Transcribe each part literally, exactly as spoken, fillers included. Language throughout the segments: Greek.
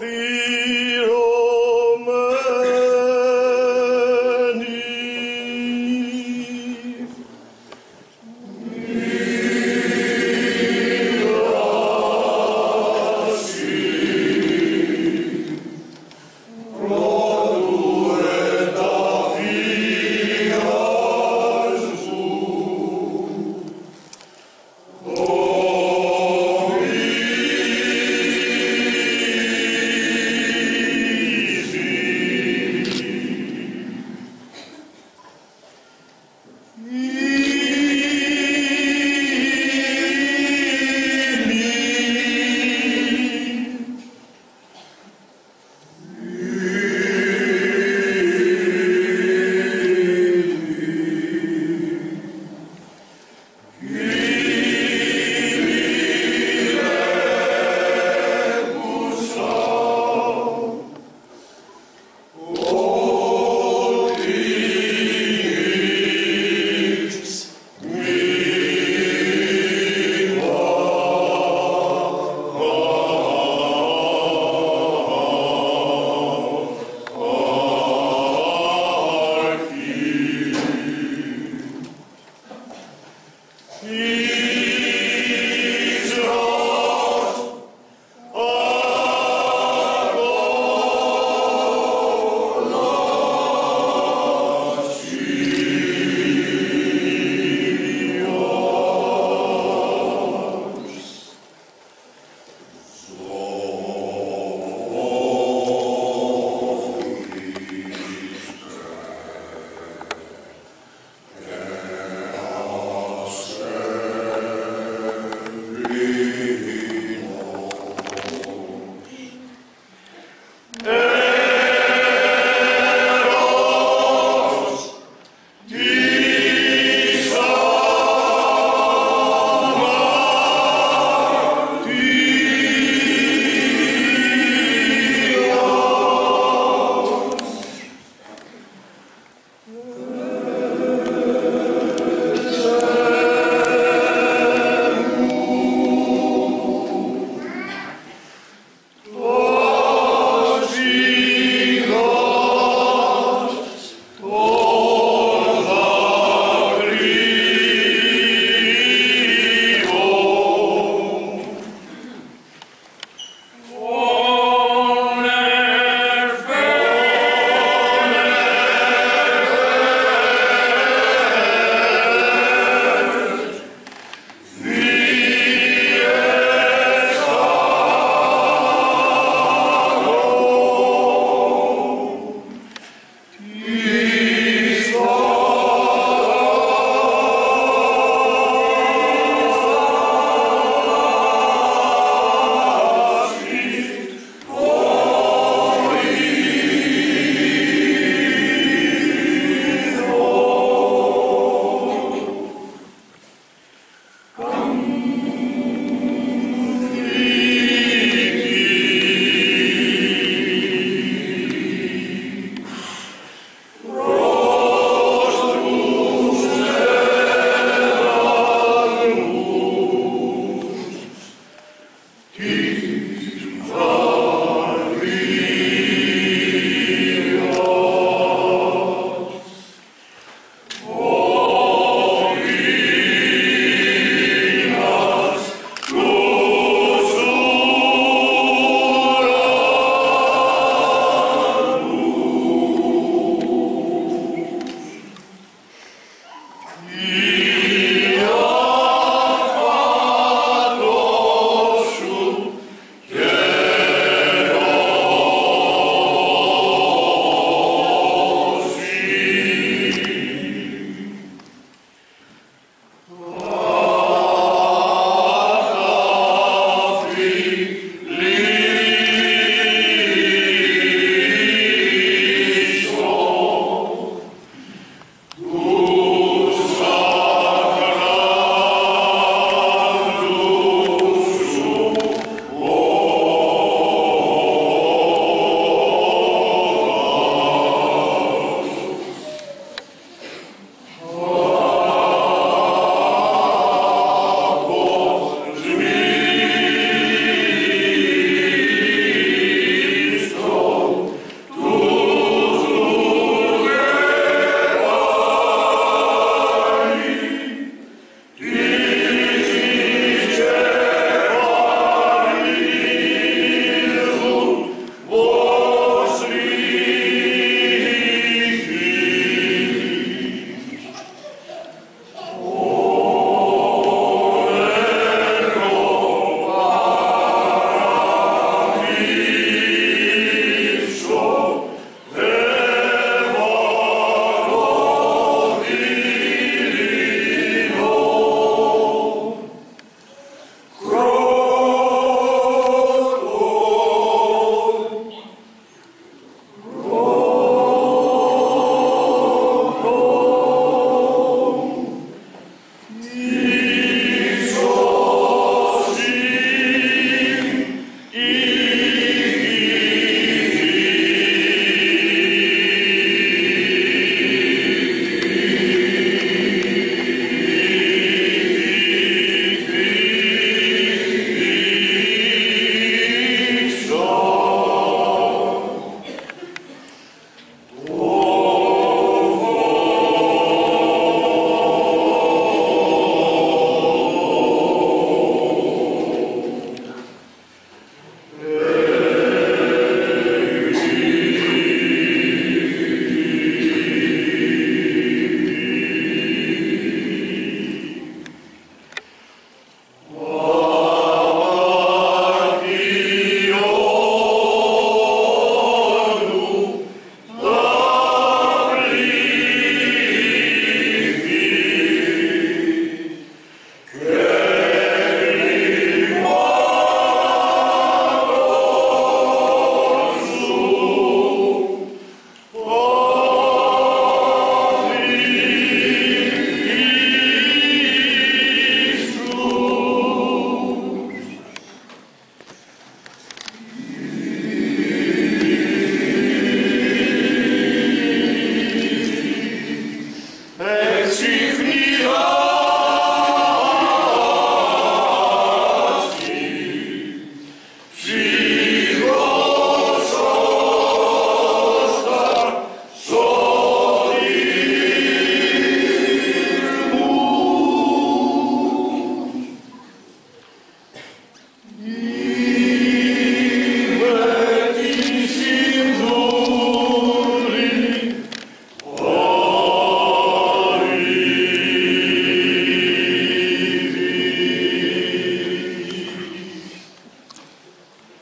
Amen.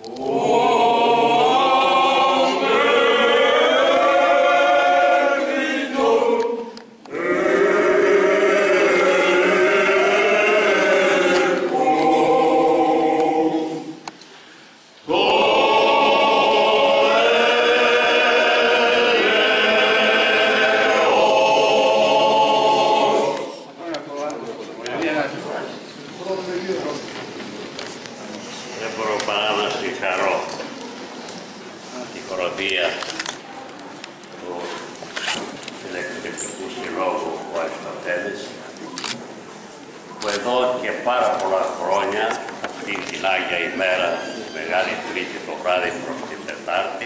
Δεν μπορώ παρά να συγχαρώ τη χοροδία του Φιλεκτρικού Συλλόγου του Αριστοτέλης, που εδώ και πάρα πολλά χρόνια, αυτή την Άγια ημέρα, τη Μεγάλη Τρίτη το βράδυ προς την Τετάρτη,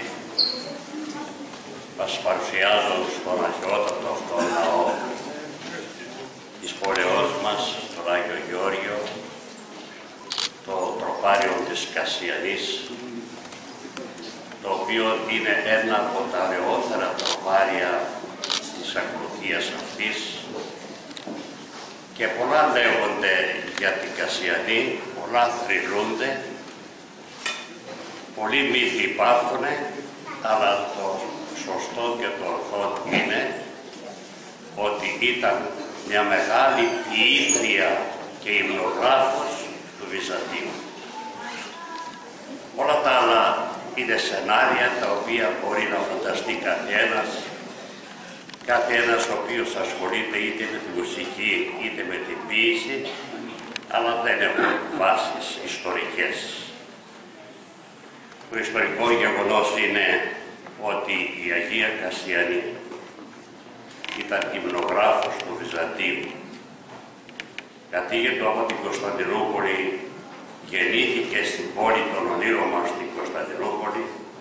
μας παρουσιάζουν στον αρχαιότατο αυτό ναό της πόλεως μας, στον Άγιο Γεώργιο, το τροπάριο της Κασιανής, το οποίο είναι ένα από τα ωραιότερα τροπάρια της ακολουθίας αυτής, και πολλά λέγονται για την Κασιανή, πολλά θρυλούνται, πολλοί μύθοι υπάρχουν, αλλά το σωστό και το ορθό είναι ότι ήταν μια μεγάλη ποιήτρια και υμνογράφος του Βυζαντίου. Όλα τα άλλα είναι σενάρια τα οποία μπορεί να φανταστεί κάθε ένας, κάθε ένας ο οποίος ασχολείται είτε με τη μουσική είτε με την ποίηση, αλλά δεν έχουν βάσεις ιστορικές. Το ιστορικό γεγονός είναι ότι η Αγία Κασιανή ήταν υμνογράφος του Βυζαντίου. Κατήγεται από την Κωνσταντινούπολη, γεννήθηκε στην πόλη των ονείρων μας, στην Κωνσταντινούπολη,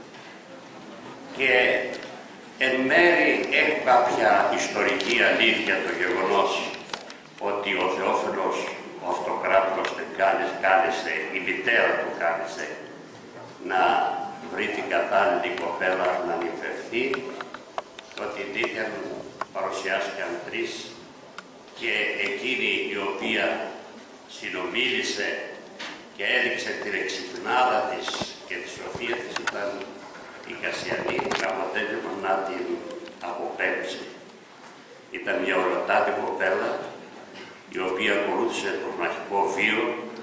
και εν μέρει έχει κάποια ιστορική αλήθεια το γεγονός ότι ο Θεόφιλος, ο αυτοκράτορας, την κάλεσε, η μητέρα του κάλεσε να βρει την κατάλληλη κοπέλα να νυμφευθεί, ότι δίθεν παρουσιάστηκαν τρεις, και εκείνη η οποία συνομίλησε και έδειξε την εξυπνάδα της και τη σοφία της ήταν η Κασιανή, με αποτέλεσμα να την αποπέμψει. Ήταν μια ορατάτη κοπέλα, η οποία ακολούθησε το μοναχικό βίο,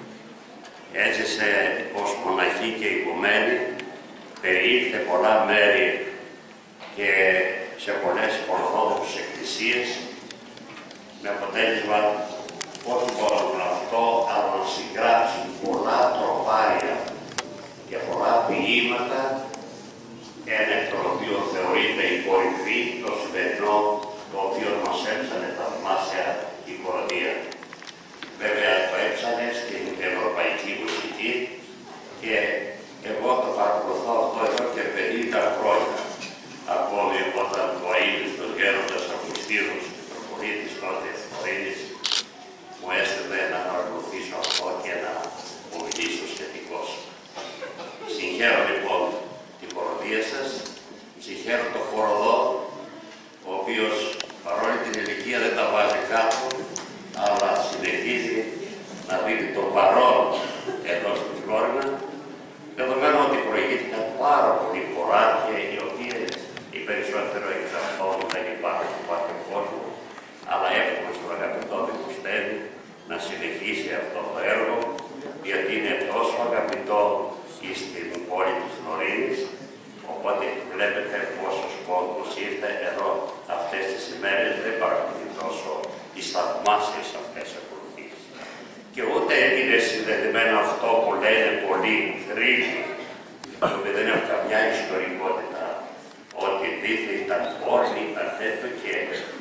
έζησε ως μοναχή και οικουμένη, περιήλθε πολλά μέρη και σε πολλές ορθόδοξες εκκλησίες, με αποτέλεσμα όχι μόνο αυτό, αλλά να συγγράψει πολλά τροπάρια και πολλά ποίηματα, ένα εκ των οποίων θεωρείται η κορυφή, το σημερινό, το οποίο μας έψανε θαυμάσια η χοροδία. Βέβαια το έψανε στην ευρωπαϊκή μουσική και εγώ το παρακολουθώ αυτό εδώ και πενήντα χρόνια. Ακόμη όταν ο αείλιστος γέροντας Αυγουστίνος, Μητροπολίτης τότε Θωρήνης, μου έστελνε να παρακολουθήσω αυτό και να μου μιλήσω σχετικώς. Συγχαίρω λοιπόν την χοροδία σας, συγχαίρω το χοροδό, ο οποίος παρόλη την ηλικία δεν τα βάζει κάτω, αλλά συνεχίζει να δίνει το παρόν εδώ στη Φλόρινα, δεδομένου ότι προηγήθηκαν πάρα πολλοί χωράκια, οι οποίες οι περισσότερο εξ αυτών δεν υπάρχουν στο πάρκο κόσμο, αλλά εύχομαι στον αγαπητό Δημοσθένη να συνεχίσει αυτό το έργο, γιατί είναι τόσο αγαπητό στην πόλη της Φλωρίνης, οπότε βλέπετε πόσος κόσμος ήρθε εδώ αυτές τις ημέρες, δεν παρακολουθεί τόσο τις θαυμάσιες αυτές ακολουθίες. Και ούτε είναι συνδεδεμένο αυτό που λένε πολλοί θρύλοι, που δεν έχουν καμιά ιστορικότητα, ότι δίθεν ήταν όρθιοι, ήταν τέτοιο και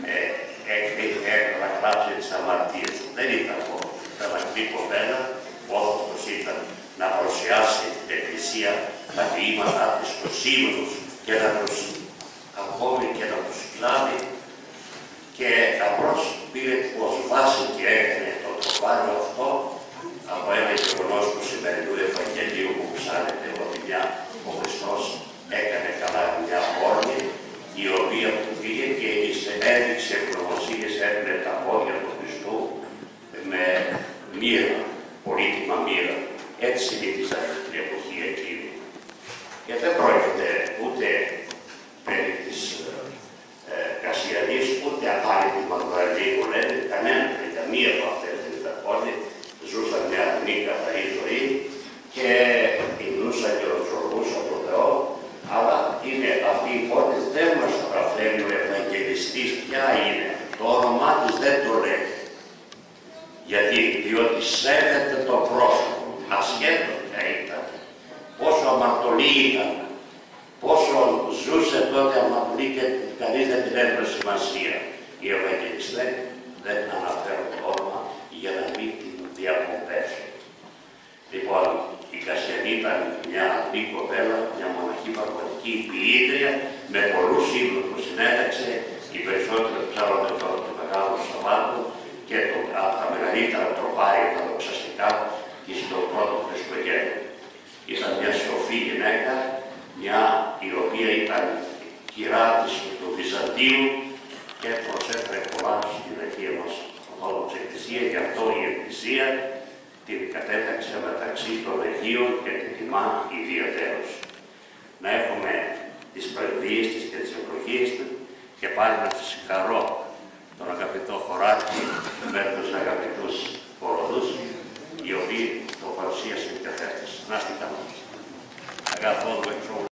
έκανα κλάψη τις αμαρτίες. Δεν ήταν αυτό. Ήταν αυτή η κοπέλα που όπως ήταν να παρουσιάσει την Εκκλησία τα ποίηματά της, τους ύμνους και να τους ακόμη και να τους κλάβει, και απλώς πήρε ως βάση και έκανε το τροπάριο αυτό από ένα γεγονός του σημερινού Ευαγγελίου που ψάνεται ότι μια ο Χριστός έκανε καλά μια πόρνη, η οποία που πήγε και έδειξε προμοσίες, έπαιρνε τα πόδια του Χριστού με μοίρα, πολύτιμα μοίρα. Έτσι συνήθιζαν την εποχή εκείνη. διότι σέβεται το πρόσωπο, ασχέτως ποια ήταν, πόσο αμαρτωλή ήταν, πόσο ζούσε τότε αμαρτωλή και κανείς δεν την έδωσε σημασία. Οι Ευαγγελιστές δεν αναφέρουν το όνομα για να μην την διακοπέσουν. Λοιπόν, η Κασιανή ήταν μια απλή κοπέλα, μια μοναχή πραγματική ποιήτρια, με πολλούς ύμνους που συνέταξε, οι περισσότεροι ψάρονται τώρα το Μεγάλο Σαββάτο και το, από τα μεγαλύτερα τροπάρια τα δοξαστικά και στο πρώτο Χριστουγέννο. Ήταν μια σοφή γυναίκα, μια η οποία ήταν κυρά της του Βυζαντίου και προσέφερε πολλά στην Αγία μας Ορθόδοξη Εκκλησία. Γι' αυτό η Εκκλησία την κατέταξε μεταξύ των Αγίων και την τιμά ιδιαίτερως. Να έχουμε τις προεδρίες της και τις ευλογίες του και πάλι να σας συγχαρώ τον αγαπητό χωράκι με τους αγαπητούς χοροδούς, οι οποίοι το παρουσίασαν και φέτος. Να είστε καλά. Αγαθό